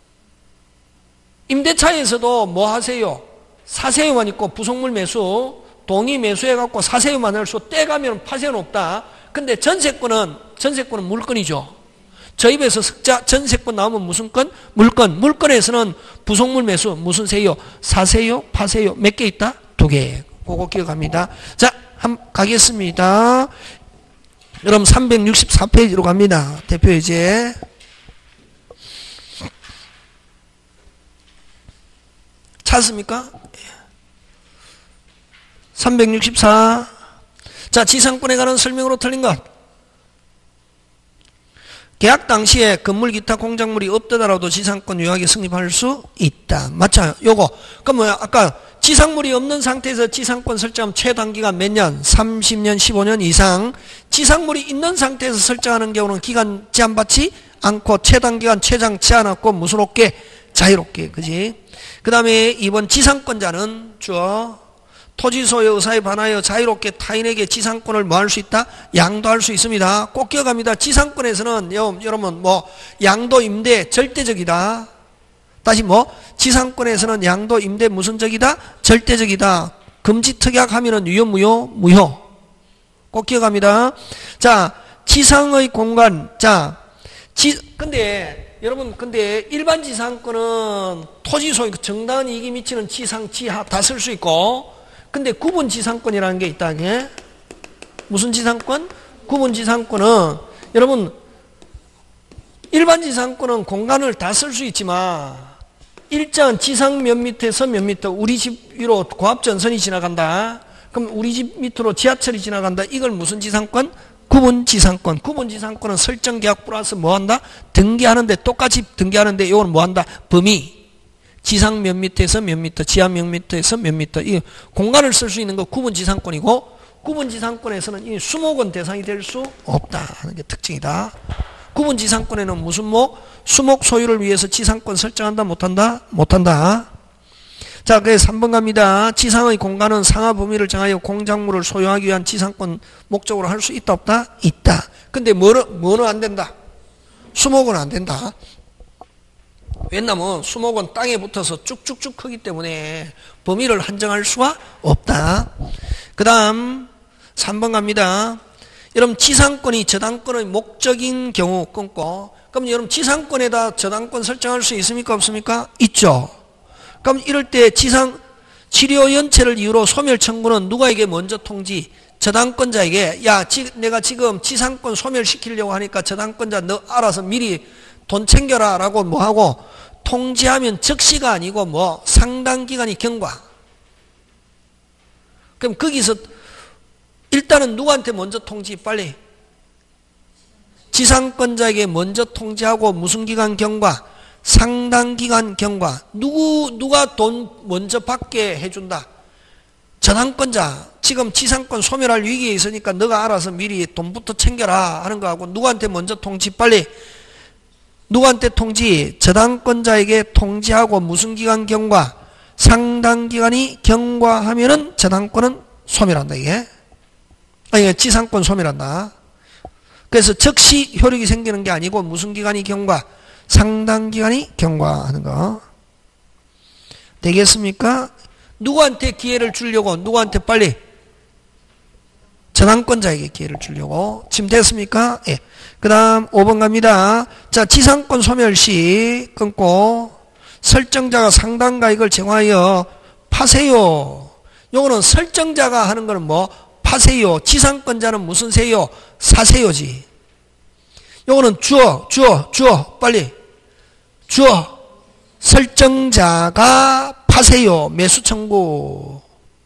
임대차에서도 뭐 하세요? 사세요만 있고 부속물 매수, 동의 매수해갖고 사세요만 할 수, 떼가면 파세요는 없다. 근데 전세권은, 전세권은 물건이죠. 저 입에서 석자 전세권 나오면 무슨 건? 물건. 물건에서는 부속물 매수, 무슨 세요? 사세요, 파세요. 몇 개 있다? 두 개. 그거 기억합니다. 자, 한, 가겠습니다. 여러분 삼백육십사 페이지로 갑니다. 대표예제. 찾습니까? 삼백육십사. 자, 지상권에 관한 설명으로 틀린 것. 계약 당시에 건물 기타 공작물이 없더라도 지상권 유효하게 성립할 수 있다. 맞죠? 요거. 그럼 뭐야? 아까 지상물이 없는 상태에서 지상권 설정하면 최단기간 몇 년? 삼십 년, 십오 년 이상. 지상물이 있는 상태에서 설정하는 경우는 기간 제한받지 않고 최단기간 최장 제한 없고 무슨롭게? 자유롭게. 그지? 그 다음에 이번 지상권자는 주어 토지 소유 의사에 반하여 자유롭게 타인에게 지상권을 뭐 할 수 있다? 양도할 수 있습니다. 꼭 기억합니다. 지상권에서는 여러분 뭐 양도 임대 절대적이다. 다시 뭐 지상권에서는 양도 임대 무슨 적이다? 절대적이다. 금지 특약 하면은 유효 무효? 무효. 꼭 기억합니다. 자, 지상의 공간. 자, 지 근데 여러분 근데 일반 지상권은 토지 소유 정당한 이익이 미치는 지상 지하 다 쓸 수 있고 근데 구분 지상권이라는 게 있다. 게 무슨 지상권? 구분 지상권은 여러분 일반 지상권은 공간을 다 쓸 수 있지만 일정한 지상 몇 미터에서 몇 미터 우리 집 위로 고압전선이 지나간다. 그럼 우리 집 밑으로 지하철이 지나간다. 이걸 무슨 지상권? 구분 지상권. 구분 지상권은 설정 계약 플러스 뭐 한다? 등기하는데 똑같이 등기하는데 이건 뭐 한다? 범위. 지상 몇 미터에서 몇 미터, 지하 몇 미터에서 몇 미터. 이 공간을 쓸 수 있는 거 구분 지상권이고 구분 지상권에서는 이 수목은 대상이 될 수 없다 하는 게 특징이다. 구분 지상권에는 무슨 목? 수목 소유를 위해서 지상권 설정한다 못한다? 못한다. 자, 그래서 삼 번 갑니다. 지상의 공간은 상하 범위를 정하여 공작물을 소유하기 위한 지상권 목적으로 할 수 있다 없다? 있다. 근데 뭐는, 뭐는 안 된다? 수목은 안 된다. 왜냐면 수목은 땅에 붙어서 쭉쭉쭉 크기 때문에 범위를 한정할 수가 없다. 그 다음 삼 번 갑니다. 여러분 지상권이 저당권의 목적인 경우 끊고, 그럼 여러분 지상권에다 저당권 설정할 수 있습니까 없습니까? 있죠. 그럼 이럴 때 지상 치료 연체를 이유로 소멸 청구는 누가에게 먼저 통지? 저당권자에게. 야, 지, 내가 지금 지상권 소멸시키려고 하니까 저당권자 너 알아서 미리 돈 챙겨라 라고 뭐하고 통지하면 즉시가 아니고 뭐 상당 기간이 경과. 그럼 거기서 일단은 누구한테 먼저 통지? 빨리 지상권자에게 먼저 통지하고 무슨 기간 경과? 상당 기간 경과. 누구 누가 돈 먼저 받게 해준다? 저당권자. 지금 지상권 소멸할 위기에 있으니까 너가 알아서 미리 돈부터 챙겨라 하는 거하고, 누구한테 먼저 통지? 빨리 누구한테 통지? 저당권자에게 통지하고 무슨 기간 경과? 상당 기간이 경과하면은 저당권은 소멸한다. 이게 아니 지상권 소멸한다. 그래서 즉시 효력이 생기는 게 아니고 무슨 기간이 경과? 상당 기간이 경과하는 거. 되겠습니까? 누구한테 기회를 주려고? 누구한테 빨리? 저당권자에게 기회를 주려고. 지금 됐습니까? 예. 그 다음 오 번 갑니다. 자, 지상권 소멸 시 끊고 설정자가 상당 가액을 정하여 파세요. 요거는 설정자가 하는 거는 뭐? 파세요. 지상권자는 무슨 세요? 사세요지. 요거는 주어, 주어, 주어. 빨리. 주어. 설정자가 파세요. 매수 청구.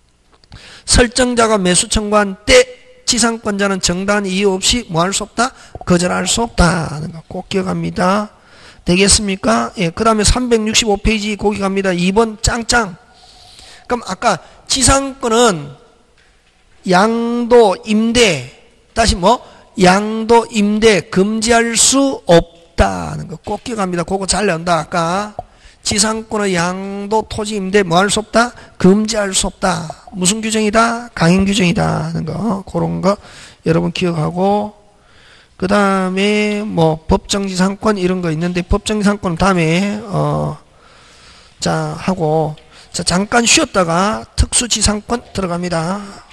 설정자가 매수 청구한 때 지상권자는 정당한 이유 없이 뭐 할 수 없다? 거절할 수 없다 하는 거 꼭 기억합니다. 되겠습니까? 예, 그 다음에 삼백육십오 페이지 거기 갑니다. 이 번 짱짱. 그럼 아까 지상권은 양도 임대, 다시 뭐? 양도 임대 금지할 수 없다는 거 꼭 기억합니다. 그거 잘 외운다. 아까 지상권의 양도 토지 임대 뭐 할 수 없다? 금지할 수 없다. 무슨 규정이다? 강행 규정이다 하는 거. 그런 거 여러분 기억하고, 그 다음에 뭐 법정지상권 이런 거 있는데 법정지상권은 다음에 어 자 하고, 자 잠깐 쉬었다가 특수지상권 들어갑니다.